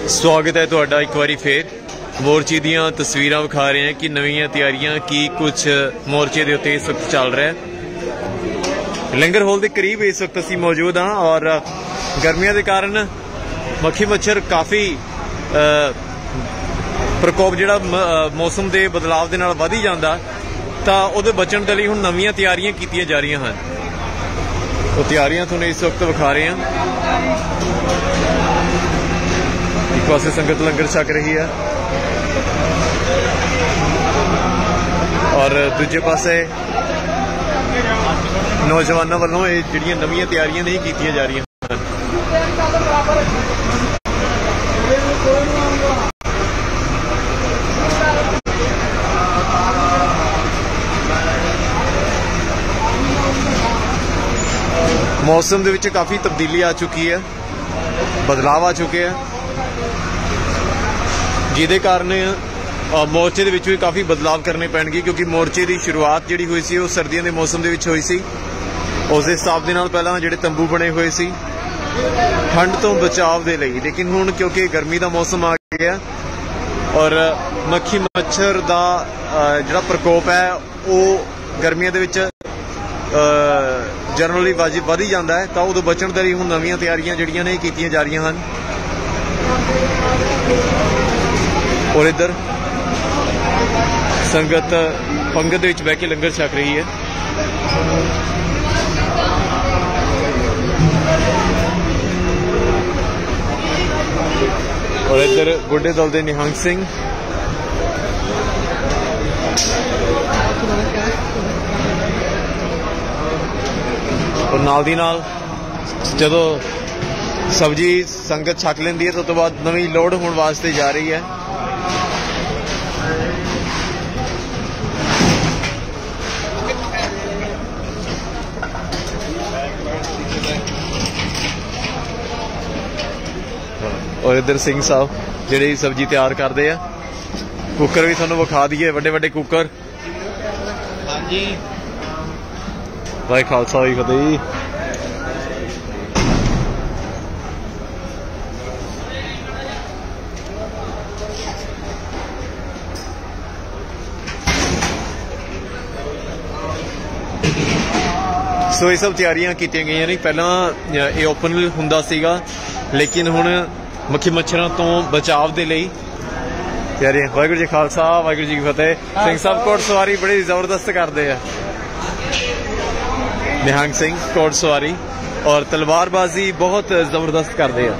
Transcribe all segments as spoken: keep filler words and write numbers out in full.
स्वागत है तुहाडा एक बारी फिर मोर्चे दीयां तस्वीरां विखा रहे हैं कि नवीं तैयारियां की कुछ मोर्चे के उत्ते इस वक्त चल रहा है। लंगर हॉल के करीब इस वक्त असीं मौजूद हाँ और गर्मियों के कारण मक्खी मच्छर काफ़ी प्रकोप जिहड़ा मौसम के बदलाव के नाल वध ही जांदा तां उहदे बचण दे लई हुण नवीं तैयारियां कीतियां जा रही हैं। तो तैयारियां तुहानूं इस वक्त विखा रहे हैं। एक पासे संगत लंगर छक रही है और दूजे पासे नौजवानों वालों ये जिहड़ियां नवीं तैयारियां नहीं कीतियां जा रही हैं। मौसम दे विच काफ़ी तब्दीली आ चुकी है, बदलाव आ चुके हैं जिहदे कारण मोर्चे दे विच भी काफ़ी बदलाव करने पैणगे क्योंकि मोर्चे की शुरुआत जिहड़ी हुई सी वो सर्दियों के मौसम दे विच हुई सी। उस हिसाब दे नाल पहलां जिहड़े तंबू बने हुए सी ठंड तो बचाव दे लई, लेकिन हुण क्योंकि गर्मी का मौसम आ गया और मक्खी मच्छर का जिहड़ा प्रकोप है वो गर्मियों दे विच जनरली वाजिब वध ही जाता है, तो उदों बचण दे लई हुण नवीं तैयारियां जिहड़ियां ने कीतियां जा रही हैं। और इधर संगत पंगत दे विच बैठ के लंगर छक रही है। और इधर बुढ़े दल दे निहंग सिंह और नाल दी नाल जदों सब्जी संगत छक लेंदी है तो तो बाद नवीं लोड होने वास्ते जा रही है। और इधर सिंह साहब जिहड़े सब्जी तैयार करते हैं। कुकर भी तुहानूं विखा दईए, वड्डे वड्डे कुकर। हाँ जी, वाहे खालसा वाहे फतेह जी। सो ये सब तैयारियां कीतियां गईयां ने। पहला ये ओपन हुंदा सीगा लेकिन हुण मक्खी मच्छरों तो बचाव के लिए तैयारियां। वाहिगुरू जी खालसा वाहिगुरू जी की फतेह। सिंह साहब घोड़ सवारी बड़ी जबरदस्त करते हैं। निहंग सिंह घोड़ सवारी और तलवारबाजी बहुत जबरदस्त करते हैं।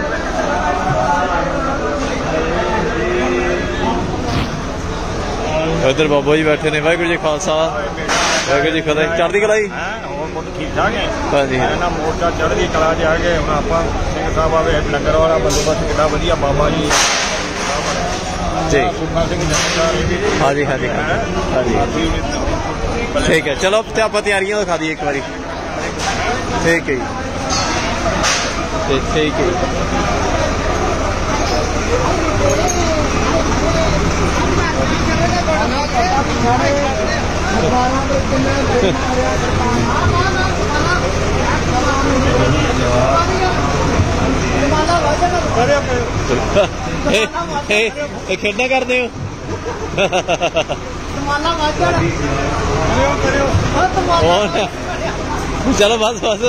इधर बाबा जी बैठे ने। वाहिगुरू जी खालसा वाहिगुरू जी फतेह। चढ़दी कला जी ठीक ठाक है। हाँ जी, मोर्चा चढ़दी कला च आ गए। हम आप सिंह साहब आवे लंगर वाला बंदोबस्त कितना वधिया बाबा जी जी। हाँ जी हाँ जी हाँ जी ठीक है। चलो तो आप तैयारियां दिखा दी एक बारी। ठीक है ठीक है। खेलना करते हो चलो बस बस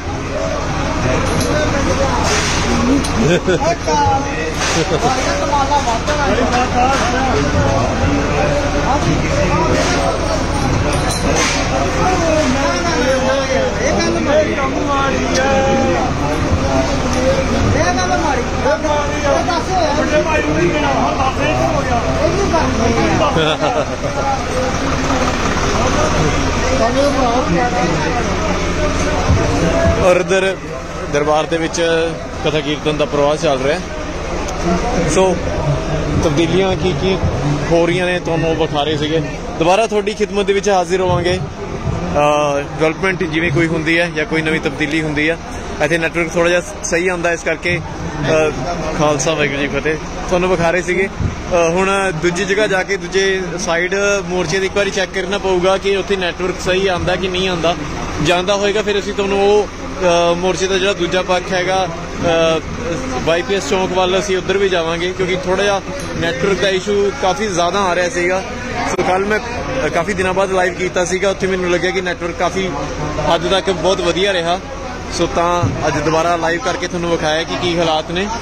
और इधर दरबार के विच कथा कीर्तन का प्रवाह चल रहा है। सो तब्दीलियां की की हो रही ने तुहानूं विखा रहे सीगे। दोबारा थोड़ी खिदमत दे विच हाजिर होवांगे। डेवलपमेंट जिवें कोई हुंदी है या कोई नवीं तब्दीली हुंदी है इत्थे नैटवर्क थोड़ा जिहा सही आंदा, इस करके खालसा वाहिगुरू जी फतेह तुहानूं विखा रहे सीगे। हुण दूजी जगह जाके दूजे साइड मोर्चे एक बार चैक करना पऊगा कि उत्थे नैटवर्क सही आंदा कि नहीं आंदा। जांदा होएगा फिर असीं तुहानूं वो मोर्चे का जिहड़ा दूजा पक्ष हैगा वाई पी एस चौंक वाल असीं उधर भी जावांगे क्योंकि थोड़ा जिहा नैटवर्क का इशू काफ़ी ज़्यादा आ रहा सीगा। सो कल मैं काफ़ी दिनों बाद लाइव किया सीगा, उत्थे मैनूं लग्गिया कि नैटवर्क काफ़ी हद तक बहुत वधिया रहा। सो तां अज दोबारा लाइव करके तुहानूं विखाया कि की हालात ने।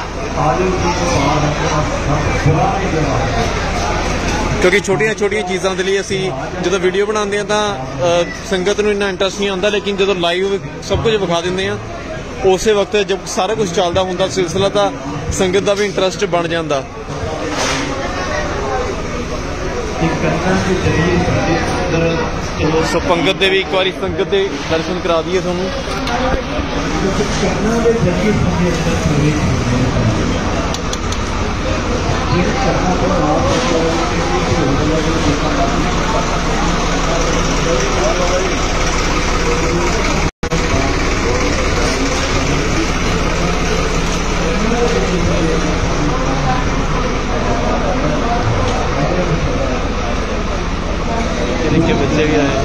क्योंकि छोटिया छोटिया चीज़ों के लिए असी जो वीडियो बनाते हैं तो संगत नूं इन्ना इंटरस्ट नहीं आता, लेकिन जो लाइव सब कुछ विखा देंगे हैं उस वक्त जब सारा कुछ चलता होंदा सिलसिला तो संगत का भी इंटरस्ट बन जाता। सो पंगत दे भी एक बार संगत के दर्शन करा दिए थोनों। निक्के बच्चे भी आए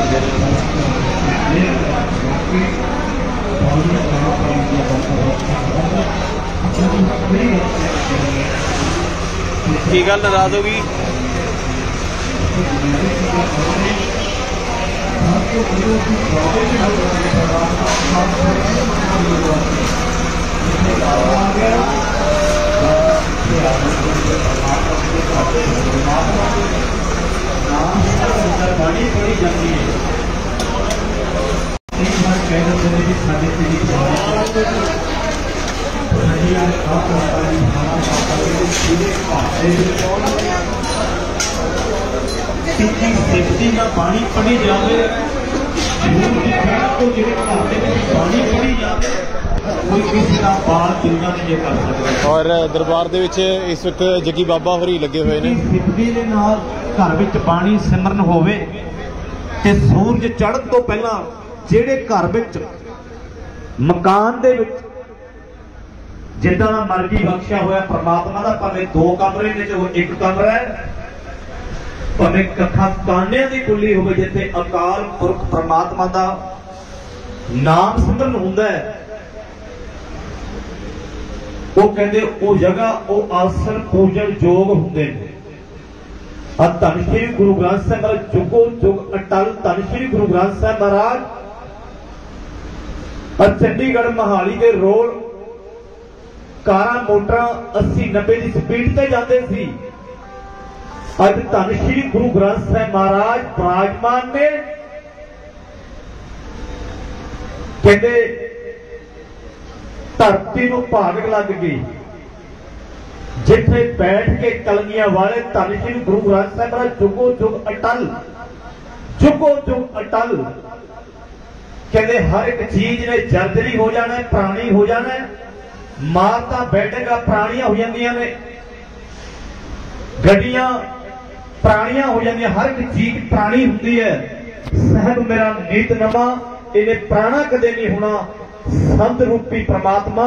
की गल नाराज होगी। पानी पड़ी जाती है सेफ्टी का पानी पड़ी जाए पानी पड़ी जाए कोई किसी का बाल चिंता नहीं कर सकता। और दरबार दे विच इस वक्त जगी बाबा होरी लगे हुए ने। सिद्धि दे नाल घर विच पानी सिमरन होवे ते सूरज चढ़न तो पहला जेड़े घर विच मकान दे विच जिद्दां दा मर्जी बख्शिया होया परमात्मा दा, भावें दो कमरे ने जो एक कमरा है, भावें कथा काने दी कुली होवे जिथे अकाल पुरख परमात्मा दा नाम सिमरन हुंदा है, वो कहते वो जगह वो आसन पूजन योग होंगे। धन श्री गुरु ग्रंथ साहिब महाराज जुगो जुग अटल धन श्री गुरु ग्रंथ साहिब महाराज और चंडीगढ़ मोहाली के रोड कारा मोटर अस्सी नब्बे की स्पीड से जाते सी। अज धन श्री गुरु ग्रंथ साहिब महाराज विराजमान ने, कहते धरती को भाग लग गई जिथे बैठ के कलगियां वाले धन श्री गुरु ग्रंथ साहिब महाराज जुगो जुग अटल जुगो जुग अटल कहते हर एक चीज ने जर्जरी हो जाना है, प्राणी हो जाना है, मारता बैठेगा प्राणियां हो जांदियां ने, गड्डियां प्राणियां हो जांदियां, हर एक चीज प्राणी होंदी है। साहब मेरा नीत नमा इन्हें प्राणा कदे नहीं होना। संत रूपी परमात्मा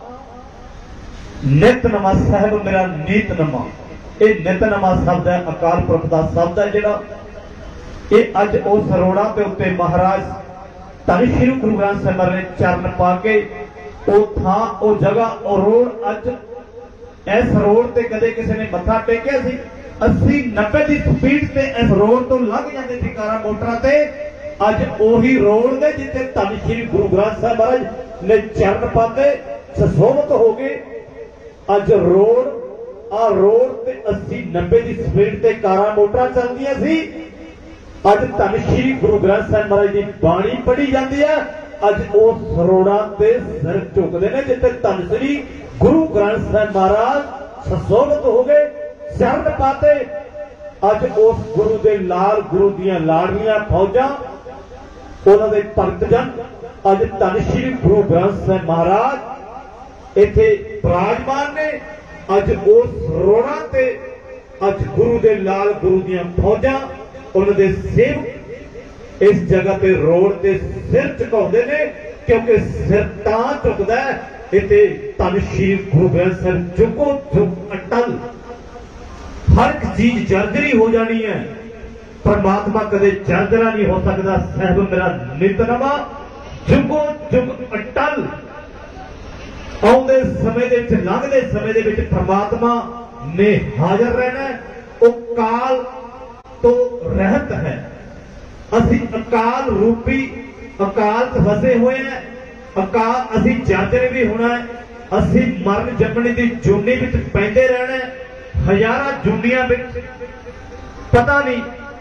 नित नमा साहब मेरा नीत नमा, ये नित नमा शब्द है, अकाल पुरख का शब्द है जिहड़ा ये अज उस रोड़ा के उत्ते महाराज धन श्री गुरु ग्रंथ साहिब ने चरण पा के वो थां वो जगह वो रोड अज इस रोड ते कदे किसी ने मत्था टेकिया सी अस्सी नब्बे की स्पीड से इस रोड तो लंघ जाते सी कारा मोटरां ते। अज ओही रोड ने जिथे धन श्री गुरु ग्रंथ साहिब महाराज ने चरण पाते सुशोभित हो गए। अज रोड आ रोड ते अस्सी नब्बे की स्पीड से कारा मोटरां चलदियां सी। अज धन श्री गुरु ग्रंथ साहिब महाराज की बाणी पढ़ी जाती है। अज उस रोड़ा ते सिर झुकते हैं जिथे धन श्री गुरु ग्रंथ साहिब महाराज सुशोभित हो गए, चरण पाते। अज उस गुरु के लाल गुरु दियां लाडलियां फौजां उन्होंने भगत जन अज धन श्री गुरु ग्रंथ साहिब महाराज इथे विराजमान ने। अज उस रोड़ा ते अज गुरु के लाल गुरु दियां फौजां उन्होंने सेवक इस जगह पे रोड ते सिर झुकाउंदे ने, क्योंकि सिर तां झुकदा है इथे धन श्री गुरु ग्रंथ साहिब जुगो जुग अटल। हर एक चीज जर्जरी हो जानी है, परमात्मा कदे जर्जरा नहीं हो सकता। साहब मेरा नितनमा जुगो जुग अटल। ਆਉਂਦੇ ਸਮੇਂ ਦੇ ਵਿੱਚ ਲੰਘਦੇ ਸਮੇਂ ਦੇ ਵਿੱਚ ਪ੍ਰਮਾਤਮਾ ਨੇ ਹਾਜ਼ਰ ਰਹਿਣਾ। ਉਹ ਕਾਲ ਤੋਂ ਰਹਿਤ ਹੈ। ਅਸੀਂ ਅਕਾਲ ਰੂਪੀ ਅਕਾਲ ਚ ਫਸੇ ਹੋਏ ਹਾਂ। ਅਕਾਲ ਅਸੀਂ ਜਾਜਰੇ ਵੀ ਹੋਣਾ ਹੈ। ਅਸੀਂ ਮਰਨ ਜੰਮਣੇ ਦੀ ਜੂਨੀ ਵਿੱਚ ਪੈਂਦੇ ਰਹਿਣਾ। ਹਜ਼ਾਰਾਂ ਜੂਨੀਆਂ ਵਿੱਚ ਪਤਾ ਨਹੀਂ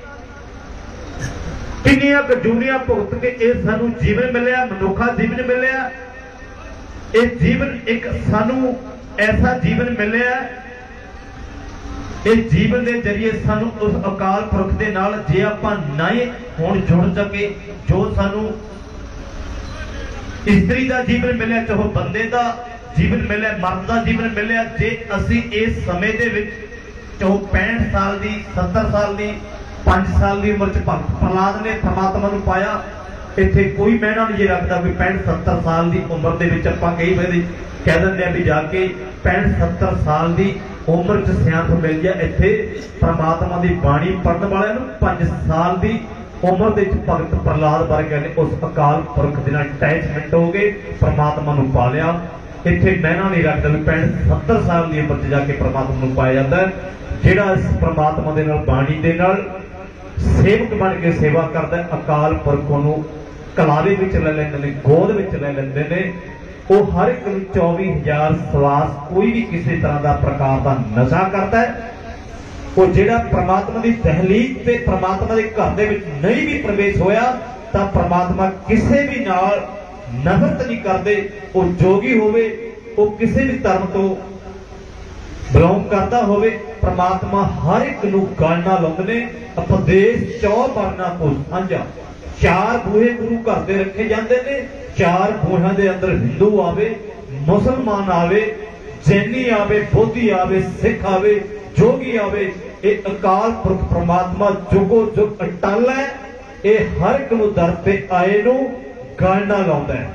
ਕਿੰਨੀਆਂ ਕੁ ਜੂਨੀਆਂ ਭੁਗਤ ਕੇ ਇਹ ਸਾਨੂੰ ਜੀਵਨ ਮਿਲਿਆ, ਮਨੁੱਖਾ ਜੀਵਨ ਮਿਲਿਆ। ਇਹ ਜੀਵਨ ਇੱਕ ਸਾਨੂੰ ਐਸਾ ਜੀਵਨ ਮਿਲਿਆ, ਇਹ ਜੀਵਨ ਦੇ ਜਰੀਏ ਸਾਨੂੰ ਉਸ ਅਕਾਲ ਪੁਰਖ ਦੇ ਨਾਲ ਜੇ ਆਪਾਂ ਨਹੀਂ ਹੁਣ ਜੁੜ ਸਕੇ, ਜੋ ਸਾਨੂੰ ਇਸਤਰੀ ਦਾ ਜੀਵਨ ਮਿਲਿਆ, ਚਾਹੇ ਬੰਦੇ ਦਾ ਜੀਵਨ ਮਿਲਿਆ, ਮਰਦ ਦਾ ਜੀਵਨ ਮਿਲਿਆ, ਜੇ ਅਸੀਂ ਇਸ ਸਮੇਂ ਦੇ ਵਿੱਚ ਚਾਹੇ ਪੈਂਹਠ ਸਾਲ ਦੀ, ਸੱਤਰ ਸਾਲ ਦੀ, ਪੰਜ ਸਾਲ ਦੀ ਉਮਰ ਚ ਭਗਤ ਪ੍ਰਹਲਾਦ ਨੇ ਪ੍ਰਮਾਤਮਾ ਨੂੰ ਪਾਇਆ। ਇੱਥੇ ਕੋਈ ਮਹਿਣਾ ਨਹੀਂ ਜੇ ਰੱਖਦਾ ਵੀ ਪੈਂਹਠ ਸੱਤਰ ਸਾਲ ਦੀ ਉਮਰ ਦੇ ਵਿੱਚ ਆਪਾਂ ਕਈ ਵਾਰੀ ਕਹਿ ਦਿੰਦੇ ਆ ਵੀ ਜਾ ਕੇ ਪੈਂਹਠ ਸੱਤਰ ਸਾਲ ਦੀ ਉਮਰ ਚ ਸਿਆਣਪ ਮਿਲ ਜਾ। ਇੱਥੇ ਪ੍ਰਮਾਤਮਾ ਦੀ ਬਾਣੀ ਪੜ੍ਹਨ ਵਾਲਿਆਂ ਨੂੰ ਪੰਜ ਸਾਲ ਦੀ ਉਮਰ ਦੇ ਵਿੱਚ ਭਗਤ ਪ੍ਰਹਲਾਦ ਵਰਗੇ ਨੇ ਉਸ ਅਕਾਲ ਪੁਰਖ ਦੇ ਨਾਲ ਅਟੈਚਮੈਂਟ ਹੋ ਗਏ, ਪ੍ਰਮਾਤਮਾ ਨੂੰ ਪਾ ਲਿਆ। ਇੱਥੇ ਮਹਿਣਾ ਨਹੀਂ ਰੱਖਦਾ ਵੀ ਪੈਂਹਠ ਸੱਤਰ ਸਾਲ ਦੀ ਉਮਰ ਚ ਜਾ ਕੇ ਪ੍ਰਮਾਤਮਾ ਨੂੰ ਪਾਇਆ ਜਾਂਦਾ। ਜਿਹੜਾ ਇਸ ਪ੍ਰਮਾਤਮਾ ਦੇ ਨਾਲ ਬਾਣੀ ਦੇ ਨਾਲ ਸੇਵਕ ਬਣ ਕੇ ਸੇਵਾ ਕਰਦਾ, ਅਕਾਲ ਪੁਰਖ ਨੂੰ ਕਲਾਵੇ ਵਿੱਚ ਲੈ ਲੈਂਦੇ ਨੇ, ਗੋਦ ਵਿੱਚ ਲੈ ਲੈਂਦੇ ਨੇ। ਉਹ ਹਰ ਇੱਕ ਨੂੰ ਚੌਵੀ ਹਜ਼ਾਰ ਸਵਾਸ ਕੋਈ ਵੀ ਕਿਸੇ ਤਰ੍ਹਾਂ ਦਾ ਪ੍ਰਕਾਰ ਦਾ ਨਸ਼ਾ ਕਰਦਾ ਹੈ। ਉਹ ਜਿਹੜਾ ਪ੍ਰਮਾਤਮਾ ਦੀ ਦਹਲੀਜ਼ ਤੇ ਪ੍ਰਮਾਤਮਾ ਦੇ ਘਰ ਦੇ ਵਿੱਚ ਨਹੀਂ ਵੀ ਪ੍ਰਵੇਸ਼ ਹੋਇਆ ਤਾਂ ਪ੍ਰਮਾਤਮਾ ਕਿਸੇ ਵੀ ਨਾਲ ਨਫ਼ਰਤ ਨਹੀਂ ਕਰਦੇ। ਉਹ ਜੋਗੀ ਹੋਵੇ, ਉਹ ਕਿਸੇ ਵੀ ਧਰਮ ਤੋਂ ਬਿਲੋਂਗ ਕਰਦਾ ਹੋਵੇ, ਪ੍ਰਮਾਤਮਾ ਹਰ ਇੱਕ ਨੂੰ ਗੱਲ ਨਾਲ ਲਾਉਂਦੇ ਨੇ। ਉਪਦੇਸ਼ ਚੌ ਵਰਨਾ ਕੋ ਸਾਂਝਾ, ਚਾਰ ਬੂਹੇ ਗੁਰੂ ਘਰ ਦੇ ਰੱਖੇ ਜਾਂਦੇ ਨੇ। ਚਾਰ ਬੂਹਿਆਂ ਦੇ ਅੰਦਰ ਹਿੰਦੂ ਆਵੇ, ਮੁਸਲਮਾਨ ਆਵੇ, ਜੈਨੀ ਆਵੇ, ਬੋਧੀ ਆਵੇ, ਸਿੱਖ ਆਵੇ, ਜੋਗੀ ਆਵੇ। ਇਹ ਅਕਾਲ ਪੁਰਖ ਪ੍ਰਮਾਤਮਾ ਜੁਗੋ ਜੁਗ ਅਟਲ ਹੈ। ਇਹ ਹਰ ਇੱਕ ਨੂੰ ਦਰ ਤੇ ਆਏ ਨੂੰ ਗੱਲ ਨਾਲ ਲਾਉਂਦਾ ਹੈ।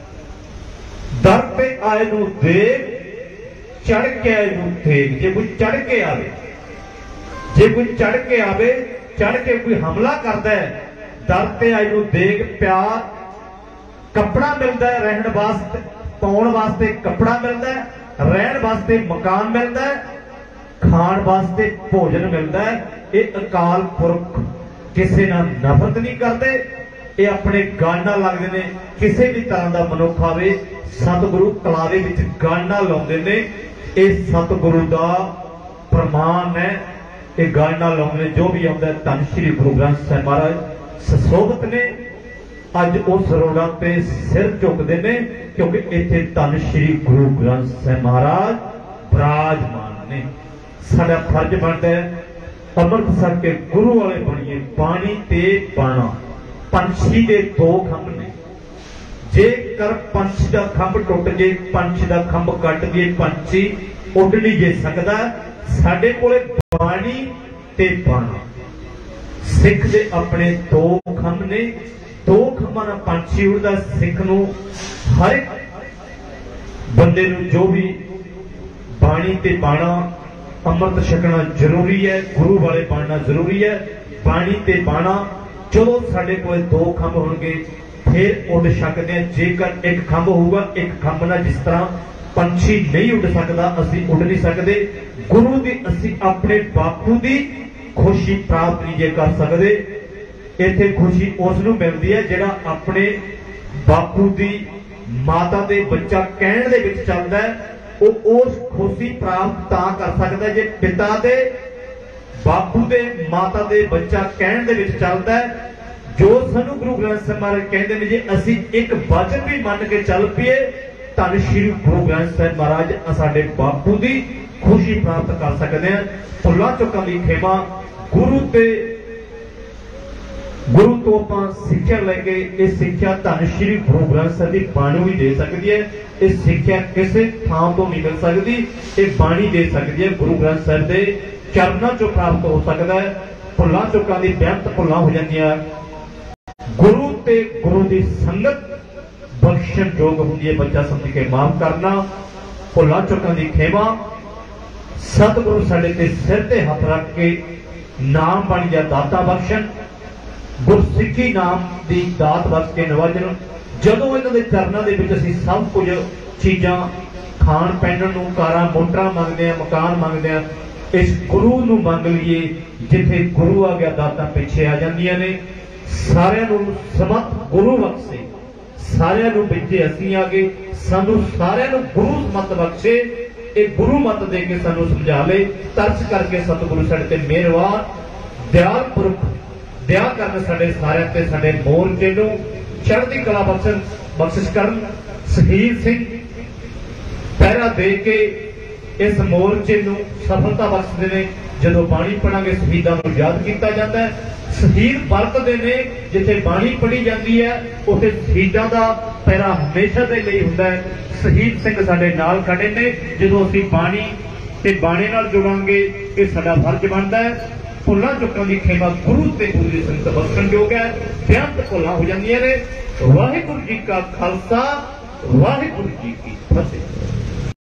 ਦਰ ਤੇ ਆਏ ਨੂੰ ਦੇਖ, ਚੜ ਕੇ ਆਏ ਨੂੰ ਦੇਖ। ਜੇ ਕੋਈ ਚੜ ਕੇ ਆਵੇ, ਜੇ ਕੋਈ ਚੜ ਕੇ ਆਵੇ, ਚੜ ਕੇ ਕੋਈ ਹਮਲਾ ਕਰਦਾ ਹੈ, ਦਰ ਤੇ ਆਏ ਨੂੰ ਦੇਖ। ਪਿਆਰ ਕੱਪੜਾ ਮਿਲਦਾ ਹੈ, ਰਹਿਣ ਵਾਸਤੇ ਪਾਉਣ ਵਾਸਤੇ ਕੱਪੜਾ ਮਿਲਦਾ ਹੈ, ਰਹਿਣ ਵਾਸਤੇ ਮਕਾਨ ਮਿਲਦਾ ਹੈ, ਖਾਣ ਵਾਸਤੇ ਭੋਜਨ ਮਿਲਦਾ ਹੈ। ਇਹ ਅਕਾਲ ਪੁਰਖ ਕਿਸੇ ਨਾਲ ਨਫ਼ਰਤ ਨਹੀਂ ਕਰਦੇ। ਇਹ ਆਪਣੇ ਗੱਲ ਨਾਲ ਲੱਗਦੇ ਨੇ। ਕਿਸੇ ਵੀ ਤਰ੍ਹਾਂ ਦਾ ਮਨੁੱਖ ਆਵੇ, ਸਤਿਗੁਰੂ ਕਲਾਵੇ ਵਿੱਚ ਗੱਲ ਨਾਲ ਲਾਉਂਦੇ ਨੇ। ਇਹ ਸਤਿਗੁਰੂ ਦਾ ਪ੍ਰਮਾਣ ਹੈ। ਇਹ ਗੱਲ ਨਾਲ ਲਾਉਂਦੇ ਨੇ। ਜੋ ਵੀ ਆਉਂਦਾ ਧੰਨ ਸ਼੍ਰੀ ਗੁਰੂ ਗ੍ਰੰਥ ਸਾਹਿਬ ਮਹਾਰਾਜ ਸਸੋਭਤ ਨੇ। ਅੱਜ ਉਸ ਰੋੜਾਂ ਤੇ ਸਿਰ ਝੁਕਦੇ ਨੇ ਕਿਉਂਕਿ ਇੱਥੇ ਧੰਨ ਸ਼੍ਰੀ ਗੁਰੂ ਗ੍ਰੰਥ ਸਾਹਿਬ ਮਹਾਰਾਜ ਬਿਰਾਜਮਾਨ ਨੇ। ਸਾਡਾ ਫਰਜ਼ ਬਣਦਾ ਹੈ ਅੰਮ੍ਰਿਤ ਛਕ ਕੇ ਗੁਰੂ ਵਾਲੇ ਬਣੀਏ। ਬਾਣੀ ਤੇ ਬਾਣਾ ਪੰਛੀ ਦੇ ਦੋ ਖੰਭ ਨੇ। ਜੇਕਰ ਪੰਛੀ ਦਾ ਖੰਭ ਟੁੱਟ ਜੇ, ਪੰਛੀ ਦਾ ਖੰਭ ਕੱਟ ਜੇ, ਪੰਛੀ ਉੱਡ ਨਹੀਂ ਜੇ ਸਕਦਾ। ਸਾਡੇ ਕੋਲੇ ਬਾਣੀ ਤੇ ਬਾਣਾ। ਸਿੱਖ ਦੇ ਆਪਣੇ ਦੋ ਖੰਭ ਨੇ। ਦੋ ਖੰਭਾਂ ਨਾਲ ਪੰਛੀ ਉੱਡਦਾ। ਸਿੱਖ ਨੂੰ ਹਰ ਇੱਕ ਬੰਦੇ ਨੂੰ ਜੋ ਵੀ ਬਾਣੀ ਤੇ ਬਾਣਾ ਅੰਮ੍ਰਿਤ ਛਕਣਾ ਜ਼ਰੂਰੀ ਹੈ। ਗੁਰੂ ਵਾਲੇ ਬਣਨਾ ਜ਼ਰੂਰੀ ਹੈ। ਬਾਣੀ ਤੇ ਬਾਣਾ ਜਦੋਂ ਸਾਡੇ ਕੋਲ ਦੋ ਖੰਭ ਹੋਣਗੇ ਫਿਰ ਉੱਡ ਸਕਦੇ ਹਾਂ। ਜੇਕਰ ਇੱਕ ਖੰਭ ਹੋਊਗਾ, ਇੱਕ ਖੰਭ ਨਾਲ ਜਿਸ ਤਰ੍ਹਾਂ ਪੰਛੀ ਨਹੀਂ ਉੱਡ ਸਕਦਾ, ਅਸੀਂ ਉੱਡ ਨਹੀਂ ਸਕਦੇ। ਗੁਰੂ ਦੀ ਅਸੀਂ ਆਪਣੇ ਬਾਪੂ ਦੀ ਖੁਸ਼ੀ ਪ੍ਰਾਪਤ ਨਹੀਂ ਜੇ ਕਰ ਸਕਦੇ। ਇੱਥੇ ਖੁਸ਼ੀ ਉਸ ਨੂੰ ਮਿਲਦੀ ਹੈ ਜਿਹੜਾ ਆਪਣੇ ਬਾਪੂ ਦੀ ਮਾਤਾ ਦੇ ਬੱਚਾ ਕਹਿਣ ਦੇ ਵਿੱਚ ਚੱਲਦਾ ਹੈ। ਉਹ ਉਸ ਖੁਸ਼ੀ ਪ੍ਰਾਪਤ ਤਾਂ ਕਰ ਸਕਦਾ ਜੇ ਪਿਤਾ ਦੇ, ਬਾਪੂ ਦੇ, ਮਾਤਾ ਦੇ ਬੱਚਾ ਕਹਿਣ ਦੇ ਵਿੱਚ ਚੱਲਦਾ ਹੈ। ਜੋ ਸਾਨੂੰ ਗੁਰੂ ਗ੍ਰੰਥ ਸਾਹਿਬ ਮਹਾਰਾਜ ਕਹਿੰਦੇ ਨੇ, ਜੇ ਅਸੀਂ ਇੱਕ ਵਚਨ ਵੀ ਮੰਨ ਕੇ ਚੱਲ ਪਈਏ, ਧੰਨ ਸ਼੍ਰੀ ਗੁਰੂ ਗ੍ਰੰਥ ਸਾਹਿਬ ਮਹਾਰਾਜ ਸਾਡੇ ਬਾਪੂ ਦੀ ਖੁਸ਼ੀ ਪ੍ਰਾਪਤ ਕਰ ਸਕਦੇ ਹਾਂ। ਭੁੱਲਾਂ ਚੁੱਕਾਂ ਦੀ ਖੇਮਾ ਗੁਰੂ ਤੇ ਗੁਰੂ ਤੋਂ ਆਪਾਂ ਸਿੱਖਿਆ ਲੈ ਕੇ ਇਹ ਸਿੱਖਿਆ ਧੰਨ ਸ਼੍ਰੀ ਗੁਰੂ ਗ੍ਰੰਥ ਸਾਹਿਬ ਦੀ ਬਾਣੀ ਵੀ ਦੇ ਸਕਦੀ ਹੈ। ਇਹ ਸਿੱਖਿਆ ਕਿਸੇ ਥਾਂ ਤੋਂ ਨਹੀਂ ਮਿਲ ਸਕਦੀ, ਇਹ ਬਾਣੀ ਦੇ ਸਕਦੀ ਹੈ। ਗੁਰੂ ਗ੍ਰੰਥ ਸਾਹਿਬ ਦੇ ਚਰਨਾਂ ਚੋਂ ਪ੍ਰਾਪਤ ਹੋ ਸਕਦਾ ਹੈ। ਭੁੱਲਾਂ ਚੁੱਕਾਂ ਦੀ ਬੇਅੰਤ ਭੁੱਲਾਂ ਹੋ ਜਾਂਦੀਆਂ। ਗੁਰੂ ਤੇ ਗੁਰੂ ਦੀ ਸੰਗਤ ਬਖਸ਼ਣ ਯੋਗ ਹੁੰਦੀ ਹੈ। ਬੱਚਾ ਸਮਝ ਕੇ ਮਾਫ ਕਰਨਾ, ਭੁੱਲਾਂ ਚੁੱਕਾਂ ਦੀ ਖੇਮਾ। ਸਤਿਗੁਰੂ ਸਾਡੇ ਤੇ ਸਿਰ ਤੇ ਹੱਥ ਰੱਖ ਕੇ ਨਾਮ ਬਣ ਜਾ ਦਾਤਾ ਬਖਸ਼ਣ। ਗੁਰਸਿੱਖੀ ਨਾਮ ਦੀ ਦਾਤ ਬਖਸ਼ ਕੇ ਨਵਾਜਣ। ਜਦੋਂ ਇਹਨਾਂ ਦੇ ਚਰਨਾਂ ਦੇ ਵਿੱਚ ਅਸੀਂ ਸਭ ਕੁਝ ਚੀਜ਼ਾਂ ਖਾਣ ਪਹਿਨਣ ਨੂੰ ਕਾਰਾਂ ਮੋਟਰਾਂ ਮੰਗਦੇ ਆ, ਮਕਾਨ ਮੰਗਦੇ ਆ। ਇਸ ਗੁਰੂ ਨੂੰ ਮੰਗ ਲਈਏ, ਜਿੱਥੇ ਗੁਰੂ ਆ ਗਿਆ ਦਾਤਾਂ ਪਿੱਛੇ ਆ ਜਾਂਦੀਆਂ ਨੇ। ਸਾਰਿਆਂ ਨੂੰ ਸਮਤ ਗੁਰੂ ਬਖਸ਼ੇ, ਸਾਰਿਆਂ ਨੂੰ ਵਿੱਚੇ ਅਸੀਂ ਆ ਗਏ, ਸਾਨੂੰ ਸਾਰਿਆਂ ਨੂੰ ਗੁਰੂ ਮਤ ਬਖਸ਼ੇ। ਇਹ ਗੁਰੂ ਮਤ ਦੇ ਕੇ ਸਾਨੂੰ ਸਮਝਾ ਲੇ। ਤਰਸ ਕਰਕੇ ਸਤਿਗੁਰੂ ਸਾਡੇ ਤੇ ਮਿਹਰਬਾਨ, ਦਿਆਲ ਪੁਰਖ ਦਇਆ ਕਰਨ ਸਾਡੇ ਸਾਰਿਆਂ ਤੇ, ਸਾਡੇ ਮੋਰਚੇ ਨੂੰ ਚੜ੍ਹਦੀ ਕਲਾ ਬਖਸ਼ਣ ਬਖਸ਼ਿਸ਼ ਕਰਨ। ਸ਼ਹੀਦ ਸਿੰਘ ਪਹਿਰਾ ਦੇ ਕੇ ਇਸ ਮੋਰਚੇ ਨੂੰ ਸਫਲਤਾ ਬਖਸ਼ਦੇ ਨੇ। ਜਦੋਂ ਬਾਣੀ ਪੜਾਂਗੇ ਸ਼ਹੀਦਾਂ ਨੂੰ ਯਾਦ ਕੀਤਾ ਜਾਂਦਾ ਹੈ। ਸ਼ਹੀਦ ਵਰਤਦੇ ਨੇ, ਜਿੱਥੇ ਬਾਣੀ ਪੜ੍ਹੀ ਜਾਂਦੀ ਹੈ ਉੱਥੇ ਸ਼ਹੀਦਾਂ ਦਾ ਪਹਿਰਾ ਹਮੇਸ਼ਾ ਦੇ ਲਈ ਹੁੰਦਾ ਹੈ। ਸ਼ਹੀਦ ਸਿੰਘ ਸਾਡੇ ਨਾਲ ਖੜੇ ਨੇ। ਜਦੋਂ ਅਸੀਂ ਬਾਣੀ ਤੇ ਬਾਣੇ ਨਾਲ ਜੁੜਾਂਗੇ, ਇਹ ਸਾਡਾ ਫਰਜ਼ ਬਣਦਾ ਹੈ। ਭੁੱਲਾਂ ਚੁੱਕਣ ਦੀ ਖੇਮਾ ਗੁਰੂ ਤੇ ਗੁਰੂ ਦੀ ਸੰਗਤ ਬਖਸ਼ਣਯੋਗ ਹੈ। ਬੇਅੰਤ ਭੁੱਲਾਂ ਹੋ ਜਾਂਦੀਆਂ ਨੇ। ਵਾਹਿਗੁਰੂ ਜੀ ਕਾ ਖਾਲਸਾ, ਵਾਹਿਗੁਰੂ ਜੀ ਕੀ ਫਤਿਹ।